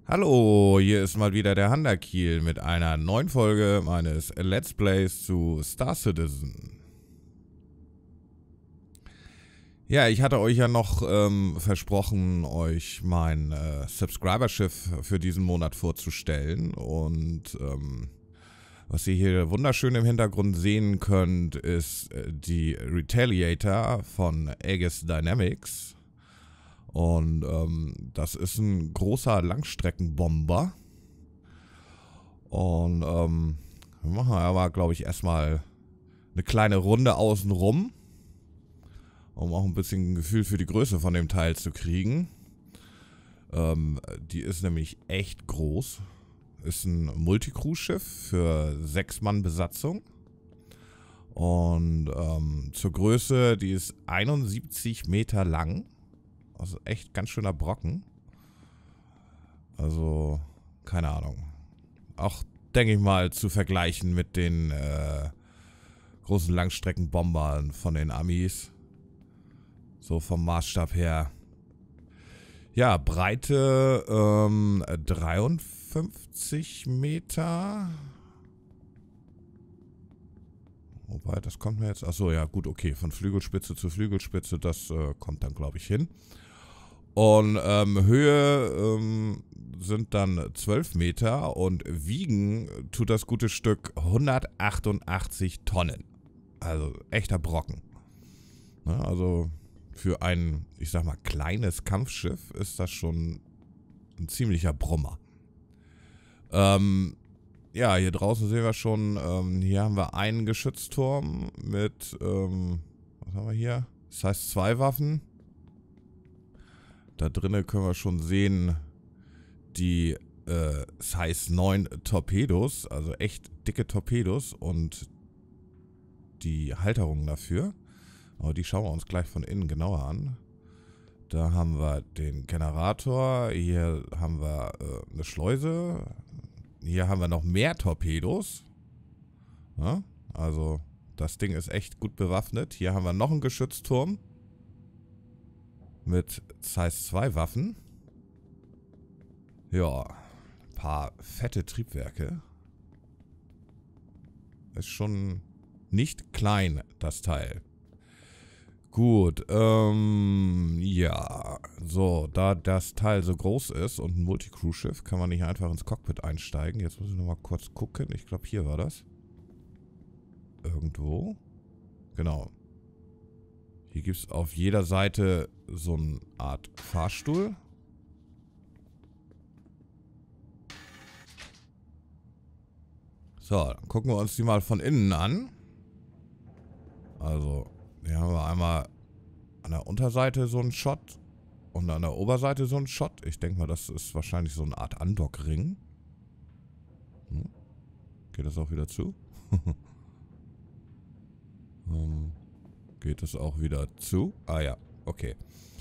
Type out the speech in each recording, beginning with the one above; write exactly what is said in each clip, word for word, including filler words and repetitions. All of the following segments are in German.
Hallo, hier ist mal wieder der Handakiel mit einer neuen Folge meines Let's Plays zu Star Citizen. Ja, ich hatte euch ja noch ähm, versprochen, euch mein äh, Subscriber-Schiff für diesen Monat vorzustellen. Und ähm, was ihr hier wunderschön im Hintergrund sehen könnt, ist äh, die Retaliator von Aegis Dynamics. Und ähm, das ist ein großer Langstreckenbomber. Und ähm, wir machen aber, glaube ich, erstmal eine kleine Runde außenrum, um auch ein bisschen ein Gefühl für die Größe von dem Teil zu kriegen. Ähm, die ist nämlich echt groß. Ist ein Multicrew-Schiff für sechs Mann Besatzung. Und ähm, zur Größe, die ist einundsiebzig Meter lang. Also echt ganz schöner Brocken. Also, keine Ahnung. Auch, denke ich mal, zu vergleichen mit den äh, großen Langstreckenbombern von den Amis. So vom Maßstab her. Ja, Breite ähm, dreiundfünfzig Meter. Wobei, das kommt mir jetzt... Achso, ja gut, okay. Von Flügelspitze zu Flügelspitze, das äh, kommt dann, glaube ich, hin. Und ähm, Höhe ähm, sind dann zwölf Meter und wiegen tut das gute Stück hundertachtundachtzig Tonnen. Also echter Brocken. Ja, also für ein, ich sag mal, kleines Kampfschiff ist das schon ein ziemlicher Brummer. Ähm, ja, hier draußen sehen wir schon, ähm, hier haben wir einen Geschützturm mit, ähm, was haben wir hier? Das heißt zwei Waffen. Da drinnen können wir schon sehen, die äh, Size neun Torpedos, also echt dicke Torpedos und die Halterungen dafür. Aber die schauen wir uns gleich von innen genauer an. Da haben wir den Generator, hier haben wir äh, eine Schleuse, hier haben wir noch mehr Torpedos. Ja, also das Ding ist echt gut bewaffnet. Hier haben wir noch einen Geschützturm mit Size zwei Waffen. Ja, ein paar fette Triebwerke. Ist schon nicht klein, das Teil. Gut, ähm, ja. So, da das Teil so groß ist und ein Multicrew-Schiff, kann man nicht einfach ins Cockpit einsteigen. Jetzt muss ich nochmal kurz gucken. Ich glaube, hier war das. Irgendwo. Genau. Hier gibt es auf jeder Seite so eine Art Fahrstuhl. So, dann gucken wir uns die mal von innen an. Also, hier haben wir einmal an der Unterseite so einen Shot und an der Oberseite so einen Shot. Ich denke mal, das ist wahrscheinlich so eine Art Andockring. Hm. Geht das auch wieder zu? um, geht das auch wieder zu? Ah ja, okay.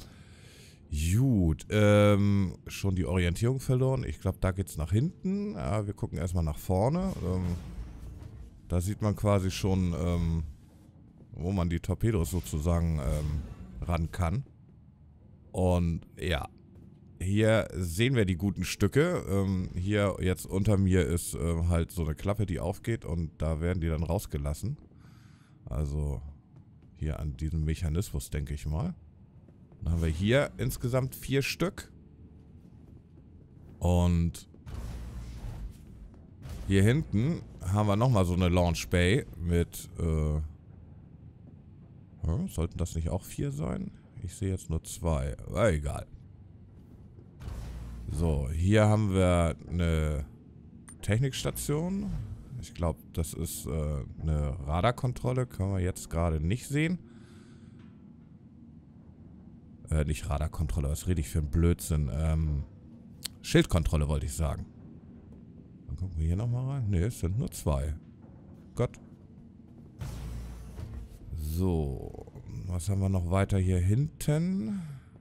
Gut, ähm, schon die Orientierung verloren. Ich glaube, da geht es nach hinten. Ja, wir gucken erstmal nach vorne. Ähm, da sieht man quasi schon, ähm, wo man die Torpedos sozusagen ähm, ran kann. Und ja, hier sehen wir die guten Stücke. Ähm, hier jetzt unter mir ist äh, halt so eine Klappe, die aufgeht und da werden die dann rausgelassen. Also hier an diesem Mechanismus, denke ich mal. Dann haben wir hier insgesamt vier Stück. Und hier hinten haben wir nochmal so eine Launch Bay mit, äh, ja, sollten das nicht auch vier sein? Ich sehe jetzt nur zwei. Aber egal. So, hier haben wir eine Technikstation. Ich glaube, das ist äh, eine Radarkontrolle. Können wir jetzt gerade nicht sehen. Äh, nicht Radarkontrolle, was rede ich für ein Blödsinn? Ähm, Schildkontrolle wollte ich sagen. Dann gucken wir hier nochmal rein. Ne, es sind nur zwei. Gott. So, was haben wir noch weiter hier hinten?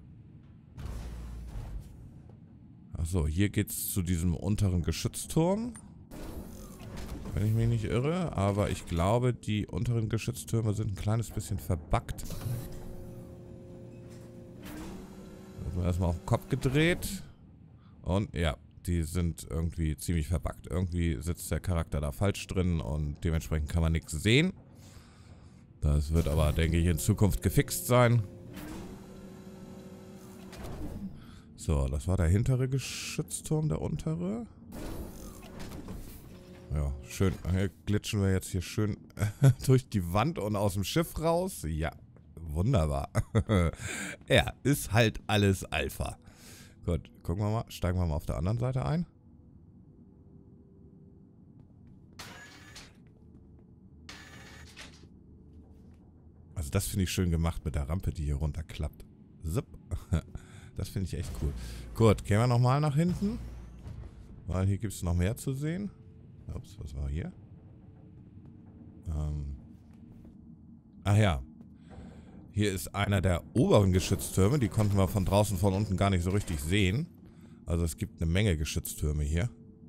Achso, hier geht es zu diesem unteren Geschützturm. Wenn ich mich nicht irre. Aber ich glaube, die unteren Geschütztürme sind ein kleines bisschen verbuggt. Erstmal auf den Kopf gedreht. Und ja, die sind irgendwie ziemlich verbuggt. Irgendwie sitzt der Charakter da falsch drin und dementsprechend kann man nichts sehen. Das wird aber, denke ich, in Zukunft gefixt sein. So, das war der hintere Geschützturm, der untere. Ja, schön. Hier glitschen wir jetzt hier schön durch die Wand und aus dem Schiff raus. Ja, wunderbar. Ja, ist halt alles Alpha. Gut, gucken wir mal. Steigen wir mal auf der anderen Seite ein. Also das finde ich schön gemacht mit der Rampe, die hier runterklappt. Zip. Das finde ich echt cool. Gut, gehen wir nochmal nach hinten. Weil hier gibt es noch mehr zu sehen. Ups, was war hier? Ähm. Ach ja. Hier ist einer der oberen Geschütztürme. Die konnten wir von draußen, von unten gar nicht so richtig sehen. Also es gibt eine Menge Geschütztürme hier.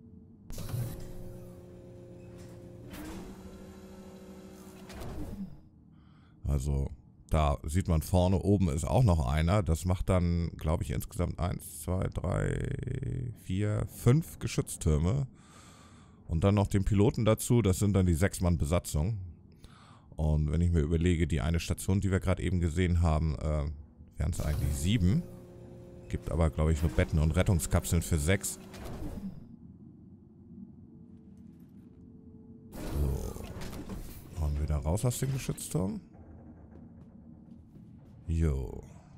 Also da sieht man vorne, oben ist auch noch einer. Das macht dann, glaube ich, insgesamt eins, zwei, drei, vier, fünf Geschütztürme. Und dann noch den Piloten dazu, das sind dann die Sechs-Mann-Besatzung. Und wenn ich mir überlege, die eine Station, die wir gerade eben gesehen haben, äh, wären es eigentlich sieben. Gibt aber, glaube ich, nur Betten und Rettungskapseln für sechs. So. Und wieder raus aus dem Geschützturm. Jo.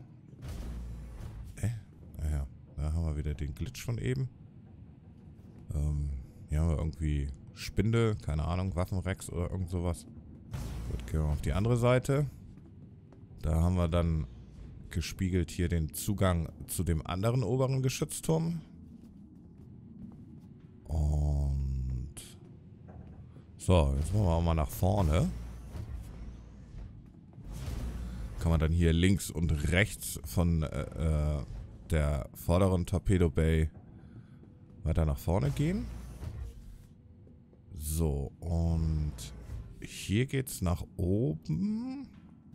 Äh, naja, da haben wir wieder den Glitch von eben. Ähm... Hier haben wir irgendwie Spinde, keine Ahnung, Waffenrex oder irgend sowas. Gut, gehen wir auf die andere Seite. Da haben wir dann gespiegelt hier den Zugang zu dem anderen oberen Geschützturm. Und so, jetzt machen wir auch mal nach vorne. Kann man dann hier links und rechts von äh, der vorderen Torpedo Bay weiter nach vorne gehen. So, und hier geht's nach oben.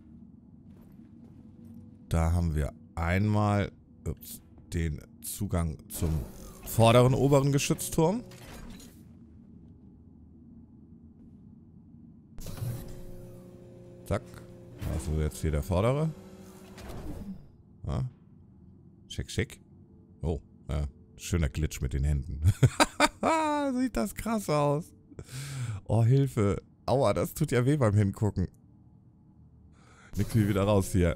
Da haben wir einmal ups, den Zugang zum vorderen oberen Geschützturm. Zack. Also jetzt hier der vordere. Ja. Schick, schick. Oh, ja. Schöner Glitch mit den Händen. Sieht das krass aus. Oh, Hilfe. Aua, das tut ja weh beim Hingucken. Nix wie wieder raus hier.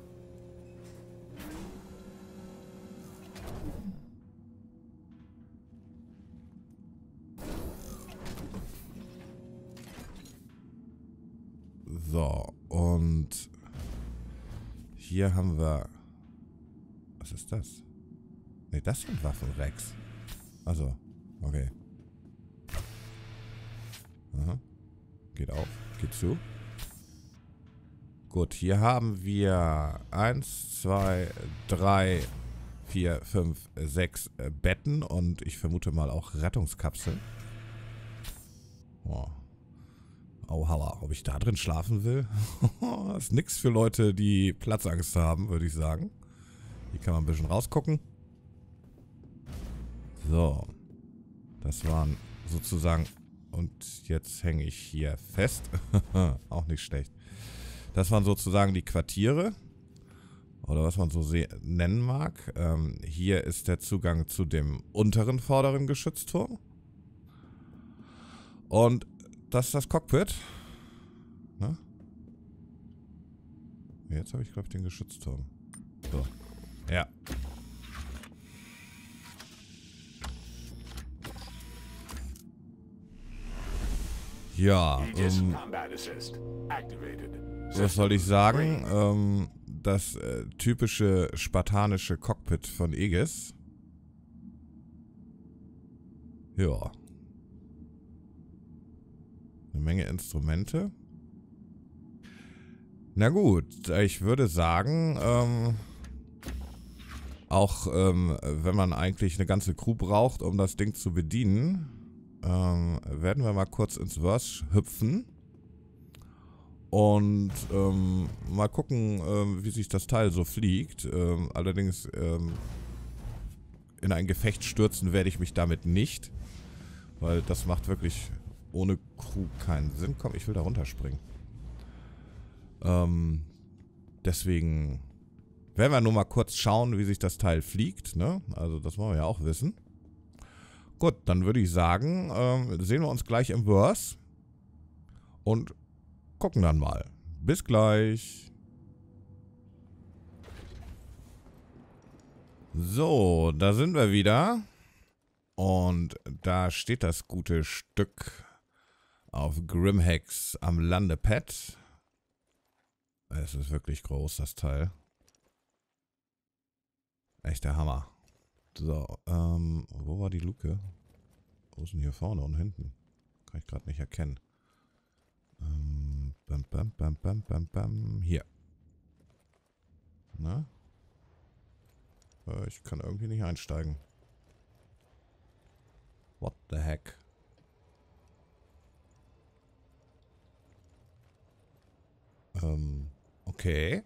So, und hier haben wir... Was ist das? Ne, das sind Waffenrex. Also, okay. Aha. Geht auf, geht zu. Gut, hier haben wir eins, zwei, drei, vier, fünf, sechs Betten und ich vermute mal auch Rettungskapseln. Oh. Auhauer, ob ich da drin schlafen will? Das ist nix für Leute, die Platzangst haben, würde ich sagen. Hier kann man ein bisschen rausgucken. So. Das waren sozusagen... Und jetzt hänge ich hier fest. Auch nicht schlecht. Das waren sozusagen die Quartiere. Oder was man so nennen mag. Ähm, hier ist der Zugang zu dem unteren vorderen Geschützturm. Und das ist das Cockpit. Na? Jetzt habe ich, glaube ich, den Geschützturm. So. Ja. Ja, ähm, was soll ich sagen? Ähm, das äh, typische spartanische Cockpit von Aegis. Ja. Eine Menge Instrumente. Na gut, ich würde sagen, ähm, auch ähm, wenn man eigentlich eine ganze Crew braucht, um das Ding zu bedienen, ähm, werden wir mal kurz ins Verse hüpfen und ähm, mal gucken, ähm, wie sich das Teil so fliegt. Ähm, allerdings ähm, in ein Gefecht stürzen werde ich mich damit nicht. Weil das macht wirklich ohne Crew keinen Sinn. Komm, ich will da runterspringen. Ähm, deswegen werden wir nur mal kurz schauen, wie sich das Teil fliegt, ne? Also das wollen wir ja auch wissen. Gut, dann würde ich sagen, ähm, sehen wir uns gleich im Verse. Und gucken dann mal. Bis gleich. So, da sind wir wieder. Und da steht das gute Stück auf Grimhex am Landepad. Es ist wirklich groß, das Teil. Echter Hammer. So, ähm, wo war die Luke? Wo ist denn hier vorne und hinten? Kann ich gerade nicht erkennen. Ähm, bam, bam, bam, bam, bam, bam. Hier. Na? Äh, ich kann irgendwie nicht einsteigen. What the heck? Ähm, okay.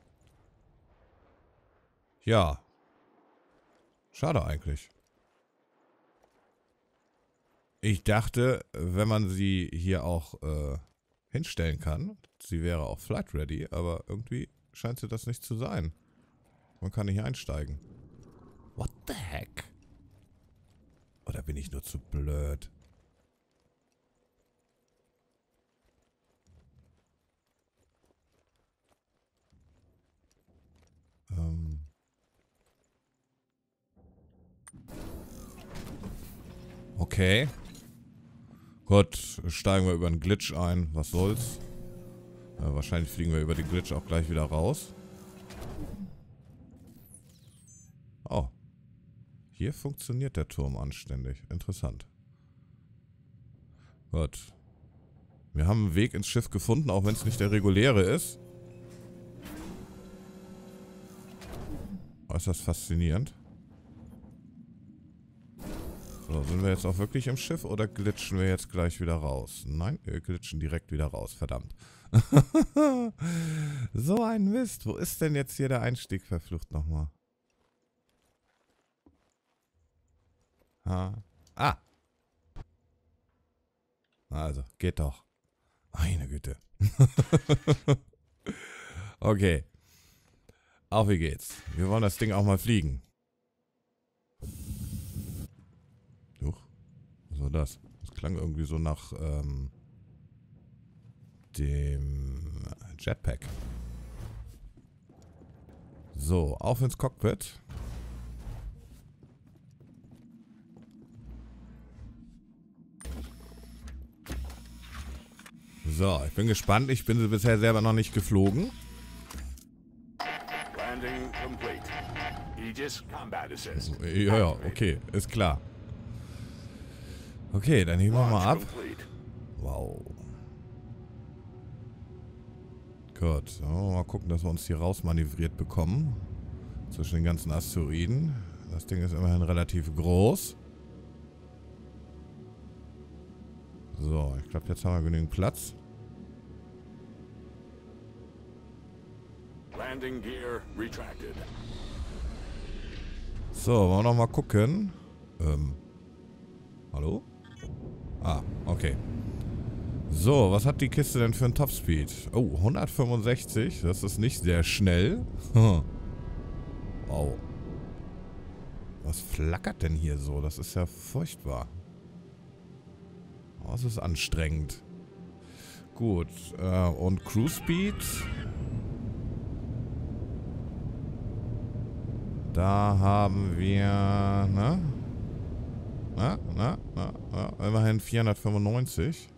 Ja. Schade eigentlich. Ich dachte, wenn man sie hier auch äh, hinstellen kann, sie wäre auch flight ready, aber irgendwie scheint sie das nicht zu sein. Man kann nicht einsteigen. What the heck? Oder bin ich nur zu blöd? Ähm. Okay. Gut, steigen wir über einen Glitch ein. Was soll's? Ja, wahrscheinlich fliegen wir über den Glitch auch gleich wieder raus. Oh. Hier funktioniert der Turm anständig. Interessant. Gut. Wir haben einen Weg ins Schiff gefunden, auch wenn es nicht der reguläre ist. Äußerst faszinierend. So, sind wir jetzt auch wirklich im Schiff oder glitschen wir jetzt gleich wieder raus? Nein, wir glitschen direkt wieder raus, verdammt. So ein Mist. Wo ist denn jetzt hier der Einstieg verflucht nochmal? Ha. Ah. Also, geht doch. Meine Güte. Okay. Auf wie geht's. Wir wollen das Ding auch mal fliegen. Huch. Was war das? Das klang irgendwie so nach ähm, dem Jetpack. So, auf ins Cockpit. So, ich bin gespannt. Ich bin sie bisher selber noch nicht geflogen. Landing complete. Aegis Combat Assist. Ja, ja, okay, ist klar. Okay, dann heben wir mal ab. Wow. Gut, mal gucken, dass wir uns hier rausmanövriert bekommen. Zwischen den ganzen Asteroiden. Das Ding ist immerhin relativ groß. So, ich glaube, jetzt haben wir genügend Platz. Landing gear retracted. So, wollen wir noch mal gucken. Ähm. Hallo? Ah, okay. So, was hat die Kiste denn für einen Topspeed? Oh, hundertfünfundsechzig. Das ist nicht sehr schnell. Wow. Was flackert denn hier so? Das ist ja furchtbar. Oh, das ist anstrengend. Gut. Äh, und Cruise Speed? Da haben wir, ne? Na, na, na, na, immerhin vierhundertfünfundneunzig.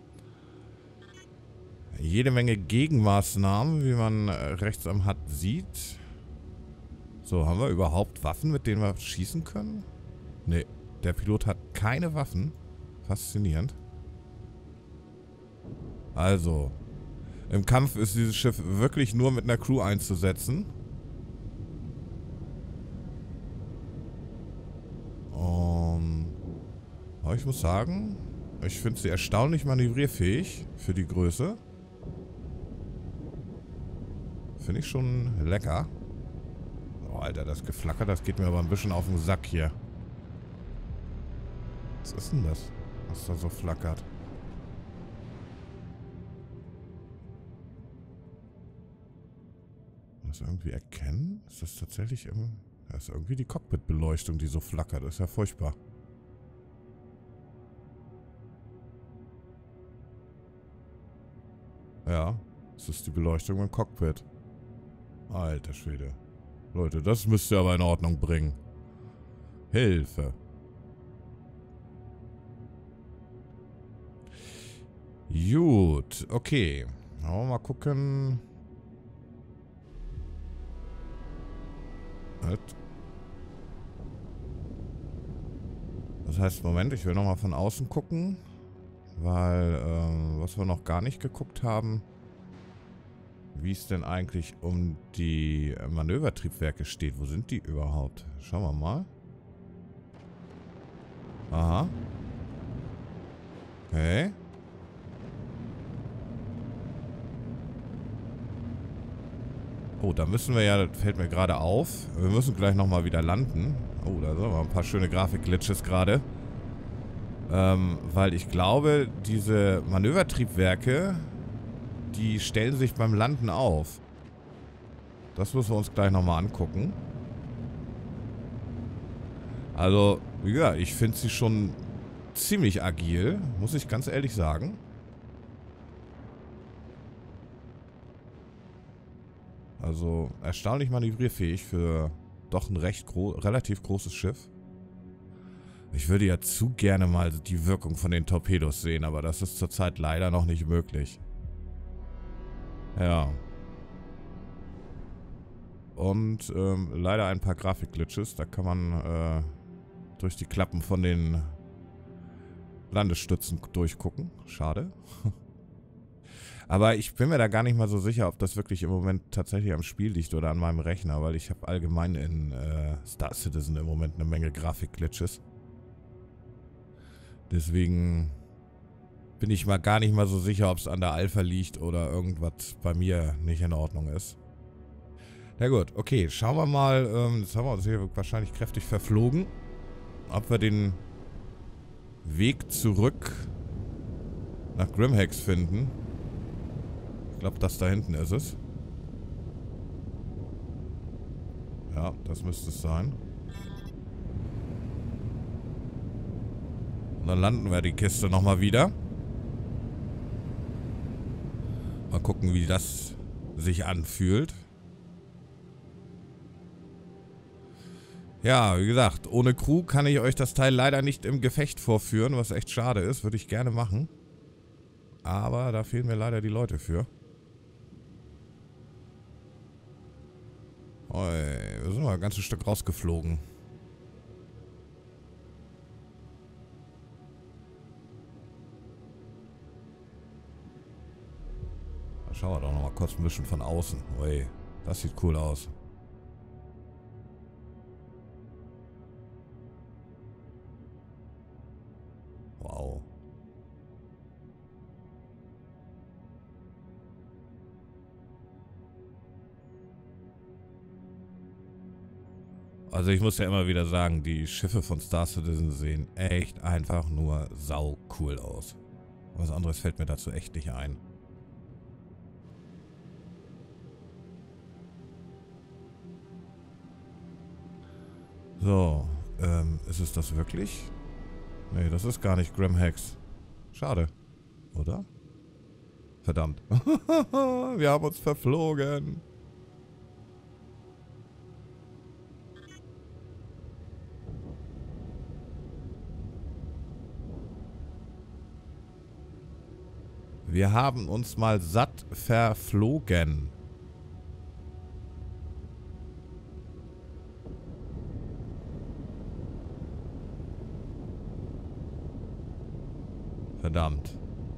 Jede Menge Gegenmaßnahmen, wie man rechts am H U D sieht. So, haben wir überhaupt Waffen, mit denen wir schießen können? Ne, der Pilot hat keine Waffen. Faszinierend. Also, im Kampf ist dieses Schiff wirklich nur mit einer Crew einzusetzen. Um, aber ich muss sagen, ich finde sie erstaunlich manövrierfähig für die Größe. Finde ich schon lecker. Oh, Alter, das Geflacker, das geht mir aber ein bisschen auf den Sack hier. Was ist denn das, was da so flackert? Das irgendwie erkennen? Ist das tatsächlich im... Das ist irgendwie die Cockpit-Beleuchtung, die so flackert. Das ist ja furchtbar. Ja, das ist die Beleuchtung im Cockpit. Alter Schwede. Leute, das müsst ihr aber in Ordnung bringen. Hilfe. Gut, okay. Wollen wir mal gucken. Das heißt, Moment, ich will nochmal von außen gucken. Weil, ähm, was wir noch gar nicht geguckt haben, wie es denn eigentlich um die Manövertriebwerke steht. Wo sind die überhaupt? Schauen wir mal. Aha. Okay. Oh, da müssen wir ja, das fällt mir gerade auf. Wir müssen gleich nochmal wieder landen. Oh, da sind aber ein paar schöne Grafik-Glitches gerade. Ähm, weil ich glaube, diese Manövertriebwerke, die stellen sich beim Landen auf. Das müssen wir uns gleich nochmal angucken. Also, wie gesagt, ich finde sie schon ziemlich agil, muss ich ganz ehrlich sagen. Also, erstaunlich manövrierfähig für doch ein recht gro relativ großes Schiff. Ich würde ja zu gerne mal die Wirkung von den Torpedos sehen, aber das ist zurzeit leider noch nicht möglich. Ja. Und ähm, leider ein paar Grafik-Glitches. Da kann man äh, durch die Klappen von den Landestützen durchgucken. Schade. Aber ich bin mir da gar nicht mal so sicher, ob das wirklich im Moment tatsächlich am Spiel liegt oder an meinem Rechner, weil ich habe allgemein in äh, Star Citizen im Moment eine Menge Grafik-Glitches. Deswegen bin ich mal gar nicht mal so sicher, ob es an der Alpha liegt oder irgendwas bei mir nicht in Ordnung ist. Na gut, okay, schauen wir mal, ähm, jetzt haben wir uns hier wahrscheinlich kräftig verflogen, ob wir den Weg zurück nach Grimhex finden. Ich glaube, das da hinten ist es. Ja, das müsste es sein. Und dann landen wir die Kiste nochmal wieder. Mal gucken, wie das sich anfühlt. Ja, wie gesagt, ohne Crew kann ich euch das Teil leider nicht im Gefecht vorführen, was echt schade ist. Würde ich gerne machen. Aber da fehlen mir leider die Leute für. Oi, wir sind mal ein ganzes Stück rausgeflogen. Schauen wir doch noch mal kurz ein bisschen von außen. Ui, das sieht cool aus. Wow. Also ich muss ja immer wieder sagen, die Schiffe von Star Citizen sehen echt einfach nur sau cool aus. Was anderes fällt mir dazu echt nicht ein. So, ähm, ist es das wirklich? Nee, das ist gar nicht Grimhex. Schade. Oder? Verdammt. Wir haben uns verflogen. Wir haben uns mal satt verflogen. Verdammt.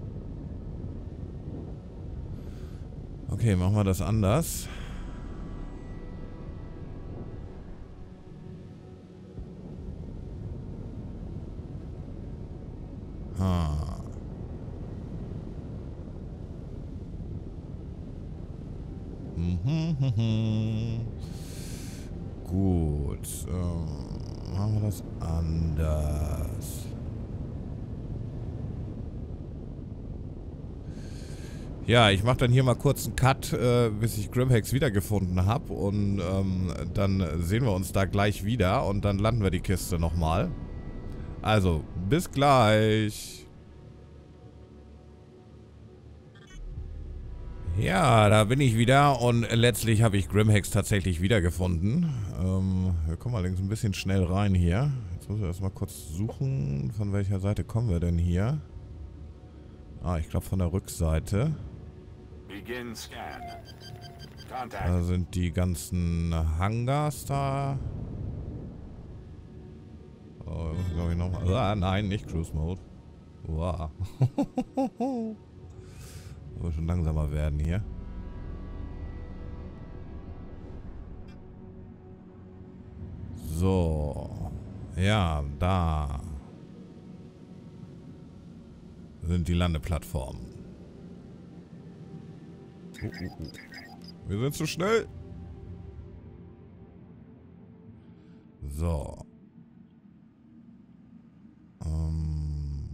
Okay, machen wir das anders. Ah. Mhm. Gut. Ähm, machen wir das anders. Ja, ich mache dann hier mal kurz einen Cut, äh, bis ich Grimhex wiedergefunden habe. Und ähm, dann sehen wir uns da gleich wieder. Und dann landen wir die Kiste nochmal. Also, bis gleich. Ja, da bin ich wieder. Und letztlich habe ich Grimhex tatsächlich wiedergefunden. Ähm, wir kommen allerdings ein bisschen schnell rein hier. Jetzt muss ich erstmal kurz suchen. Von welcher Seite kommen wir denn hier? Ah, ich glaube von der Rückseite. Begin scan. Contact. Da sind die ganzen Hangars da. Oh, glaube ich nochmal. Ah, nein, nicht Cruise Mode. Wow. Soll schon langsamer werden hier. So. Ja, da sind die Landeplattformen. Uh, uh, uh. Wir sind zu schnell. So. Ähm.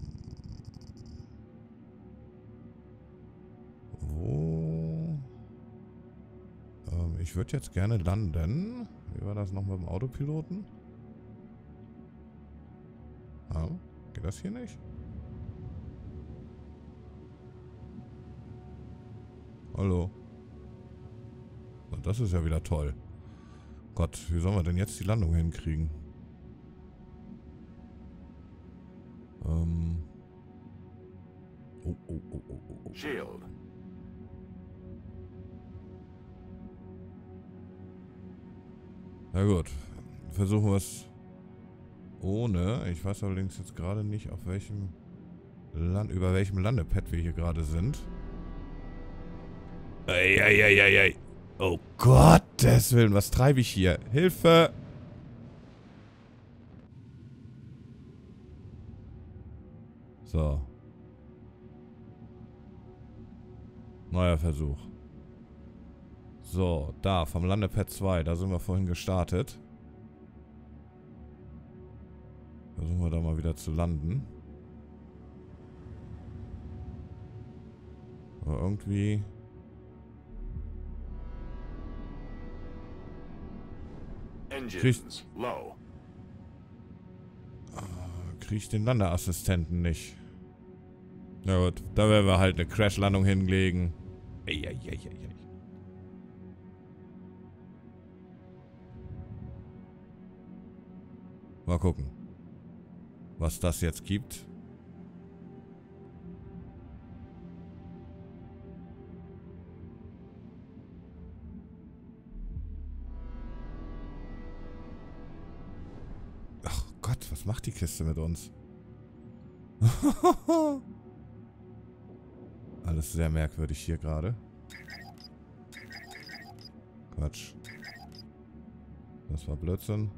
Wo? Ähm, ich würde jetzt gerne landen. Wie war das noch mit dem Autopiloten? Ah, geht das hier nicht? Hallo. Und das ist ja wieder toll. Gott, wie sollen wir denn jetzt die Landung hinkriegen? Ähm. Oh, oh, oh, oh, oh, oh. Shield. Na gut. Versuchen wir es ohne. Ich weiß allerdings jetzt gerade nicht, auf welchem Land, über welchem Landepad wir hier gerade sind. Eieieiei. Oh Gottes Willen, was treibe ich hier? Hilfe! So. Neuer Versuch. So, da, vom Landepad zwei, da sind wir vorhin gestartet. Versuchen wir da mal wieder zu landen. Aber irgendwie... Engines low. Kriege ich den Landeassistenten nicht. Na gut, da werden wir halt eine Crashlandung hinlegen. Eieieiei. Mal gucken, was das jetzt gibt. Ach Gott, was macht die Kiste mit uns? Alles sehr merkwürdig hier gerade. Quatsch. Das war Blödsinn.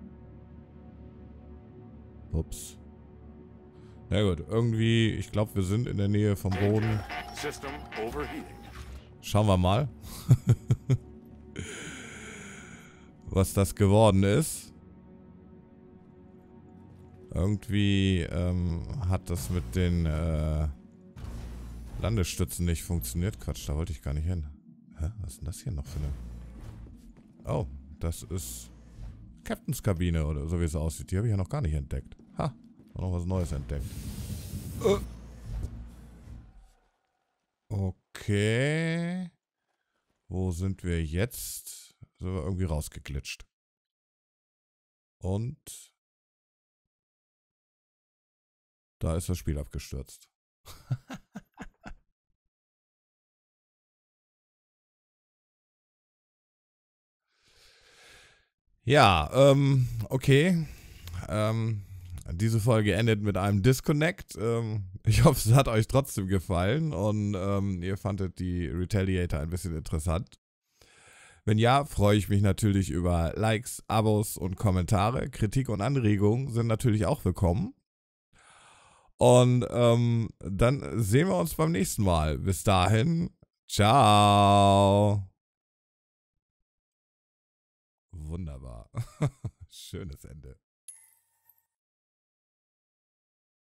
Ups. Na gut, irgendwie, ich glaube, wir sind in der Nähe vom Boden. System overheating. Schauen wir mal, was das geworden ist. Irgendwie ähm, hat das mit den äh, Landestützen nicht funktioniert. Quatsch, da wollte ich gar nicht hin. Hä? Was ist denn das hier noch für eine... Oh, das ist Captains Kabine oder so wie es aussieht. Die habe ich ja noch gar nicht entdeckt. Ha, noch was Neues entdeckt. Uh. Okay. Wo sind wir jetzt? Sind wir irgendwie rausgeglitscht. Und da ist das Spiel abgestürzt. Ja, ähm, okay. Ähm, diese Folge endet mit einem Disconnect. Ähm, ich hoffe, es hat euch trotzdem gefallen und ähm, ihr fandet die Retaliator ein bisschen interessant. Wenn ja, freue ich mich natürlich über Likes, Abos und Kommentare. Kritik und Anregungen sind natürlich auch willkommen. Und ähm, dann sehen wir uns beim nächsten Mal. Bis dahin, ciao. Wunderbar. Schönes Ende.